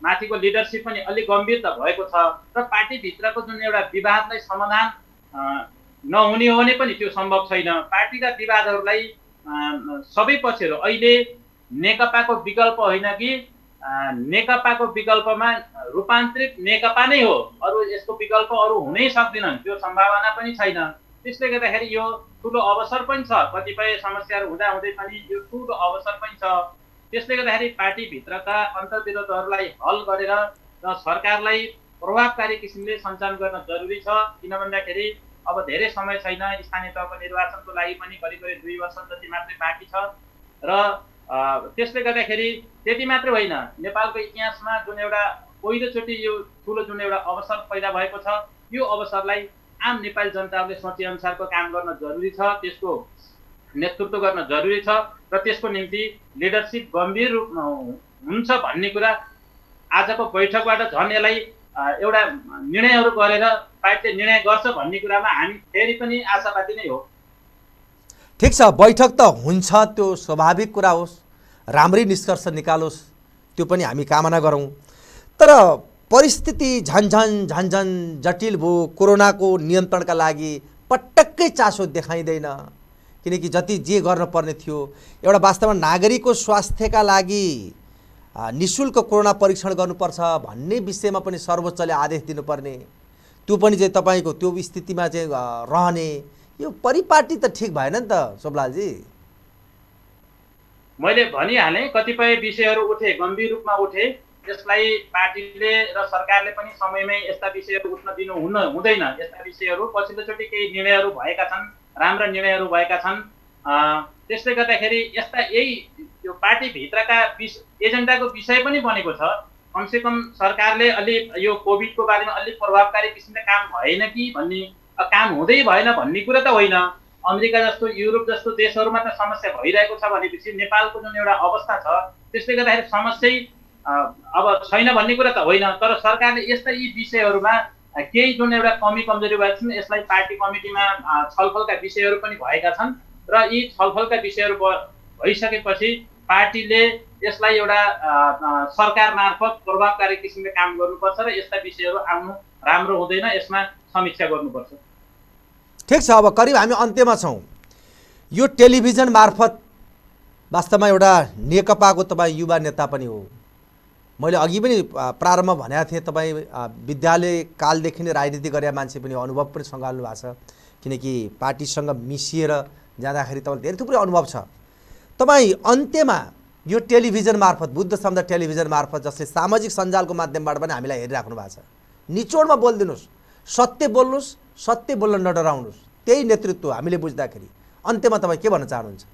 माथिको लिडरसिप पनि अलिक गम्भीर त भएको छ र पार्टीभित्रको जुन एउटा विवादलाई समाधान नहुने हो भने पनि त्यो सम्भव छैन। पार्टीका विवादहरूलाई सबै पक्षहरू अहिले नेकपाको विकल्प होइन कि नेकपाको विकल्पमा रूपान्तरित नेकपा नै हो, अरू यसको विकल्प अरू हुनै सक्दैनन्, त्यो सम्भावना पनि छैन। त्यसले गर्दाखेरि यो ठुलो अवसर पनि छ, कतिपय समस्याहरू हुँदाहुँदै पनि यो ठुलो अवसर पनि छ। त्यसले गर्दाखेरि पार्टीभित्रका अन्तर्विरोधहरूलाई हल गरेर र सरकारलाई प्रभावकारी किसिमले सञ्चालन गर्न जरुरी छ। किन भन्दाखेरि अब धेरै समय छैन, स्थानीय तहको निर्वाचनको लागि पनि करिब करिब दुई वर्ष जति मात्रै बाँकी छ र त्यसले गर्दाखेरि त्यति मात्रै होइन, नेपालको इतिहासमा जुन एउटा पहिलोचोटि यो ठुलो जुन एउटा अवसर पैदा भएको छ, यो अवसरलाई आम नेपाली जनताले सोचेअनुसारको काम गर्न जरुरी छ, त्यसको नेतृत्व गर्न जरुरी छ र त्यसको निम्ति लिडरसिप गम्भीर रूपमा हुन्छ भन्ने कुरा आजको बैठकबाट झन् यसलाई एउटा निर्णयहरू गरेर पार्टीले निर्णय गर्छ भन्ने कुरामा हामी फेरि पनि आशावादी नै हो। ठिक छ, बैठक त हुन्छ, त्यो स्वाभाविक कुरा होस्, राम्रै निष्कर्ष निकालोस्, त्यो पनि हामी कामना गरौँ। तर परिस्थिति झन्झन झन्झन जटिल भयो, कोरोनाको नियन्त्रणका लागि पटक्कै चासो देखाइँदैन, किनकि जति जे गर्नुपर्ने थियो, एउटा वास्तवमा नागरिकको स्वास्थ्यका लागि निःशुल्क कोरोना परीक्षण गर्नुपर्छ भन्ने विषयमा पनि सर्वोच्चले आदेश दिनुपर्ने, त्यो पनि चाहिँ तपाईँको त्यो स्थितिमा चाहिँ रहने, यो परिपाटी त ठिक भएन नि त शोभलालजी। मैले भनिहालेँ कतिपय विषयहरू उठे, गम्भीर रूपमा उठे, यसलाई पार्टीले र सरकारले पनि समयमै यस्ता विषयहरू उठ्न दिनु हुन हुँदैन। यस्ता विषयहरू पछिल्लोचोटि केही निर्णयहरू भएका छन्, राम्रा निर्णयहरू भएका छन्। त्यसले गर्दाखेरि यस्ता यही यो पार्टीभित्रका विष एजेन्डाको विषय पनि बनेको छ। कमसेकम सरकारले अलि यो कोभिडको बारेमा अलिक प्रभावकारी किसिमले काम भएन कि भन्ने, काम हुँदै भएन भन्ने कुरा त होइन। अमेरिका जस्तो युरोप जस्तो देशहरूमा त समस्या भइरहेको छ भनेपछि नेपालको जुन एउटा अवस्था छ त्यसले गर्दाखेरि समस्या अब छैन भन्ने कुरा त होइन। तर सरकारले यस्ता यी विषयहरूमा केही जुन एउटा कमी कमजोरी भएको छन् यसलाई पार्टी कमिटीमा छलफलका विषयहरू पनि भएका छन् र यी छलफलका विषयहरू भइसकेपछि पार्टीले यसलाई एउटा सरकार मार्फत प्रभावकारी किसिमले काम गर्नुपर्छ र यस्ता विषयहरू आउनु राम्रो हुँदैन, यसमा समीक्षा गर्नुपर्छ। ठिक छ, अब करिब हामी अन्त्यमा छौँ। यो टेलिभिजन मार्फत वास्तवमा एउटा नेकपाको तपाईँ युवा नेता पनि हो। मैले अघि पनि प्रारम्भ भनेको थिएँ, तपाईँ विद्यालय कालदेखि नै राजनीति गरेका मान्छे पनि अनुभव पनि सँगाल्नु भएको छ, किनकि पार्टीसँग मिसिएर जाँदाखेरि तपाईँलाई धेरै थुप्रै अनुभव छ। तपाईँ अन्त्यमा यो टेलिभिजन मार्फत, बुद्ध सम्झ टेलिभिजन मार्फत जसले सामाजिक सञ्जालको माध्यमबाट पनि हामीलाई हेरिराख्नु भएको छ, निचोडमा बोलिदिनुहोस्, सत्य बोल्नुहोस्, सत्य बोल्न नडराउनुहोस्, त्यही नेतृत्व हामीले बुझ्दाखेरि अन्त्यमा तपाईँ के भन्न चाहनुहुन्छ?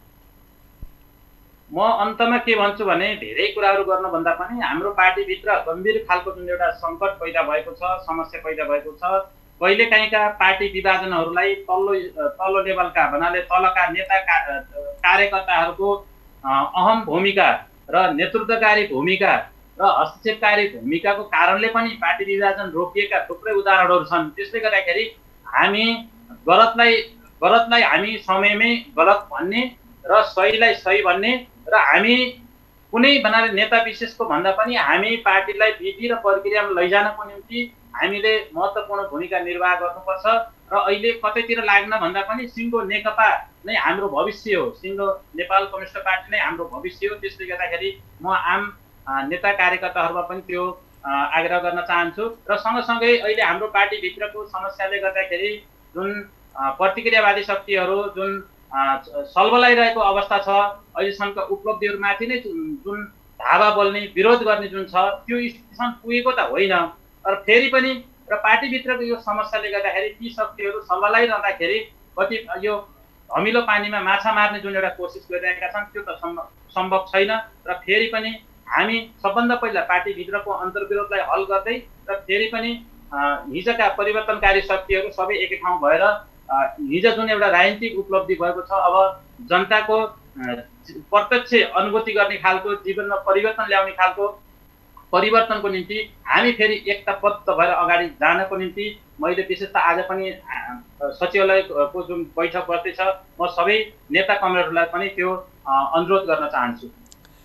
म अन्तमा के भन्छु भने धेरै कुराहरू गर्नुभन्दा पनि हाम्रो पार्टीभित्र गम्भीर खालको जुन एउटा सङ्कट पैदा भएको छ, समस्या पैदा भएको छ, कहिलेकाहीँका पार्टी विभाजनहरूलाई तल्लो तल्लो लेभलका भन्नाले तलका नेता कार्यकर्ताहरूको अहम भूमिका र नेतृत्वकारी भूमिका र हस्तक्षेपकारी भूमिकाको कारणले पनि पार्टी विभाजन रोकिएका थुप्रै उदाहरणहरू छन्। त्यसले गर्दाखेरि हामी गलतलाई गलतलाई हामी समयमै गलत भन्ने र सहीलाई सही भन्ने र हामी कुनै भन्नाले नेता विशेषको भन्दा पनि हामी पार्टीलाई विधि र प्रक्रियामा लैजानको निम्ति हामीले महत्त्वपूर्ण भूमिका निर्वाह गर्नुपर्छ र अहिले कतैतिर लाग्न भन्दा पनि सिङ्गो नेकपा नै हाम्रो भविष्य हो, सिङ्गो नेपाल कम्युनिस्ट पार्टी नै हाम्रो भविष्य हो। त्यसले गर्दाखेरि म आम नेता कार्यकर्ताहरूमा पनि त्यो आग्रह गर्न चाहन्छु र सँगसँगै अहिले हाम्रो पार्टीभित्रको समस्याले गर्दाखेरि जुन प्रतिक्रियावादी शक्तिहरू जुन सल्बलाइरहेको अवस्था छ, अहिलेसम्मका उपलब्धिहरूमाथि नै जुन धावा बोल्ने, विरोध गर्ने जुन छ त्यो स्थितिसम्म पुगेको त होइन। तर फेरि पनि र पार्टीभित्रको यो समस्याले गर्दाखेरि ती शक्तिहरू सल्बलाइरहँदाखेरि कति यो धमिलो पानीमा माछा मार्ने जुन एउटा कोसिस गरिरहेका छन् त्यो त सम्भव छैन र फेरि पनि हामी सबभन्दा पहिला पार्टीभित्रको अन्तर्विरोधलाई हल गर्दै र फेरि पनि हिजोका परिवर्तनकारी शक्तिहरू सबै एकै ठाउँ भएर हिजो जुन एउटा राजनीतिक उपलब्धि भएको छ, अब जनताको प्रत्यक्ष अनुभूति गर्ने खालको, जीवनमा परिवर्तन ल्याउने खालको परिवर्तनको निम्ति हामी फेरि एकताबद्ध भएर अगाडि जानको निम्ति मैले विशेष त आज पनि सचिवालयको जुन बैठक बस्दैछ, म सबै नेता कमरेडहरूलाई पनि त्यो अनुरोध गर्न चाहन्छु।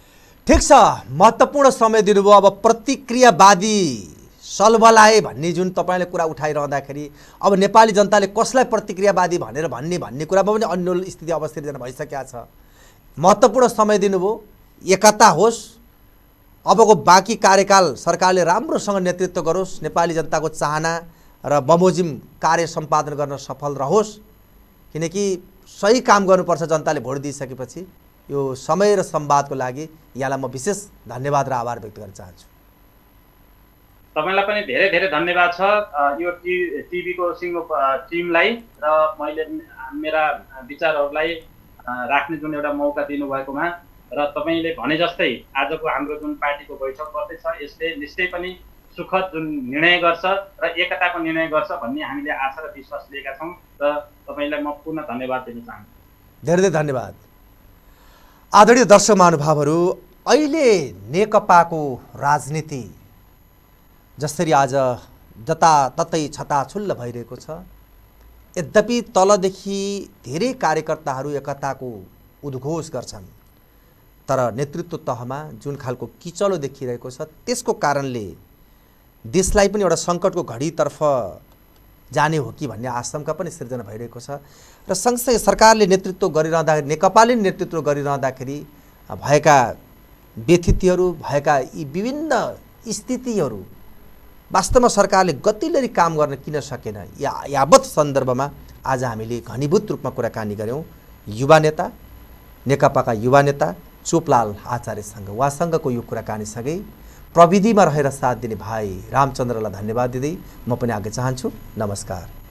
ठिक छ, महत्त्वपूर्ण समय दिनुभयो। अब प्रतिक्रियावादी सलबलाए भन्ने जुन तपाईँले कुरा उठाइरहँदाखेरि अब नेपाली जनताले कसलाई प्रतिक्रियावादी भनेर भन्ने भन्ने कुरामा पनि अन्यल स्थिति अवस्थित भइसकेको छ। महत्त्वपूर्ण समय दिनुभयो, एकता होस्, अबको बाँकी कार्यकाल सरकारले राम्रोसँग नेतृत्व गरोस्, नेपाली जनताको चाहना र बमोजिम कार्य सम्पादन गर्न सफल रहोस्, किनकि सही काम गर्नुपर्छ। जनताले भोट दिइसकेपछि यो समय र संवादको लागि यहाँलाई म विशेष धन्यवाद र आभार व्यक्त गर्न चाहन्छु। तपाईलाई पनि धेरै धेरै धन्यवाद छ यो टिभीको सिङ्गो टिमलाई र मैले मेरा विचारहरूलाई राख्ने जुन एउटा मौका दिनुभएकोमा र तपाईँले भने जस्तै आजको हाम्रो जुन पार्टीको बैठक गर्दैछ यसले निश्चय पनि सुखद जुन निर्णय गर्छ र एकताको निर्णय गर्छ भन्ने हामीले आशा र विश्वास लिएका छौँ र तपाईँलाई म पुनः धन्यवाद दिन चाहन्छु। धेरै धेरै धन्यवाद। आदरणीय दर्शक महानुभावहरू, अहिले नेकपाको राजनीति जसरी आज जताततै छताछुल्ल भइरहेको छ, यद्यपि तलदेखि धेरै कार्यकर्ताहरू एकताको उद्घोष गर्छन्, तर नेतृत्व तहमा जुन खालको किचलो देखिरहेको छ त्यसको कारणले देशलाई पनि एउटा सङ्कटको घडीतर्फ जाने हो कि भन्ने आशंका पनि सिर्जना भइरहेको छ। र सँगसँगै सरकारले नेतृत्व गरिरहँदाखेरि, नेकपाले नेतृत्व गरिरहँदाखेरि भएका व्यथितिहरू, भएका यी विभिन्न स्थितिहरू वास्तवमा सरकारले गतिले काम गर्न किन सकेन, या यावत सन्दर्भमा आज हामीले घनीभूत रूपमा कुराकानी गऱ्यौँ युवा नेता, नेकपाका युवा नेता चोपलाल आचार्यसँग। उहाँसँगको यो कुराकानीसँगै प्रविधिमा रहेर साथ दिने भाइ रामचन्द्रलाई धन्यवाद दिँदै म पनि आगे चाहन्छु। नमस्कार।